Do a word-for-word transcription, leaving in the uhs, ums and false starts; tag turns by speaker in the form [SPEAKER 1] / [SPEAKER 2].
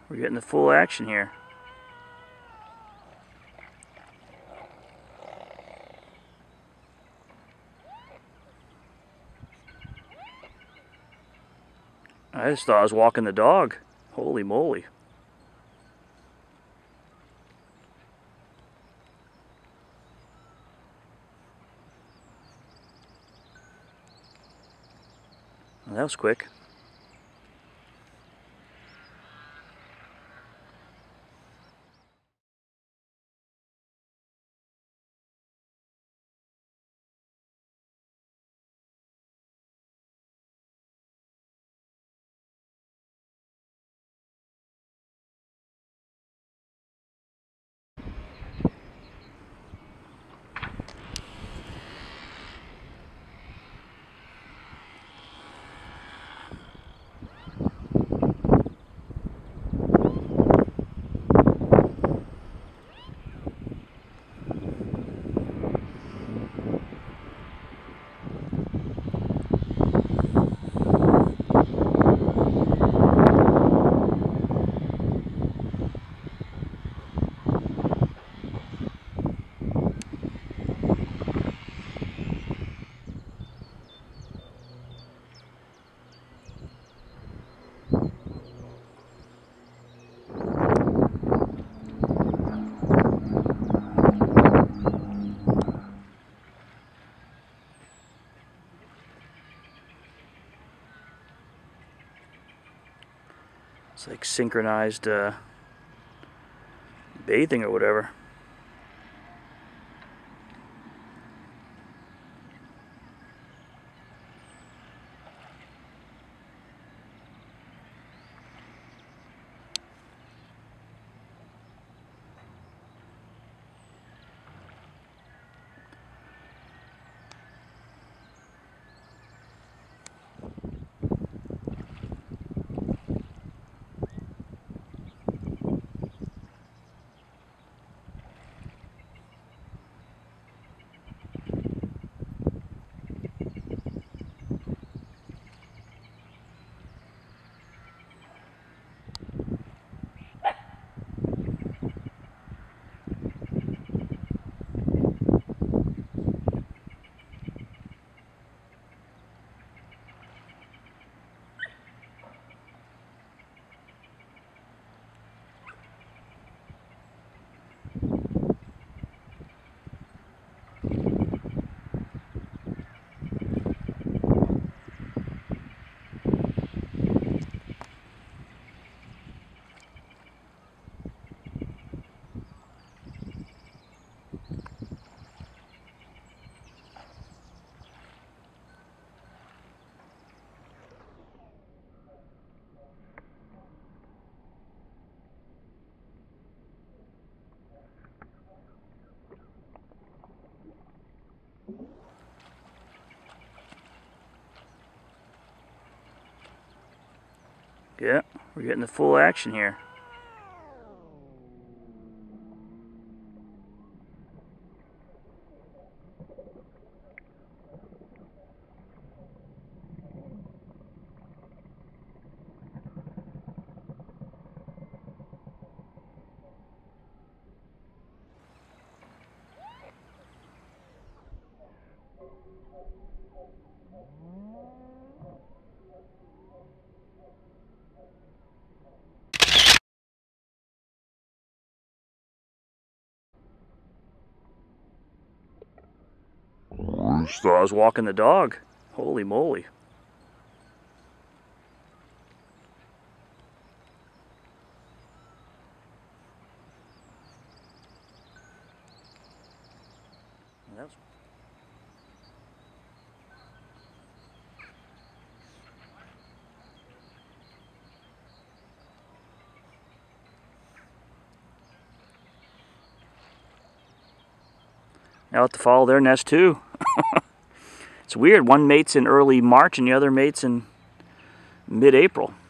[SPEAKER 1] we're getting the full action here. I just thought I was walking the dog. Holy moly. Well, that was quick. It's like synchronized uh, bathing or whatever. Yeah, we're getting the full action here. I just thought I was walking the dog. Holy moly. That was... Now I have to follow their nest too. It's weird, one mates in early March and the other mates in mid-April.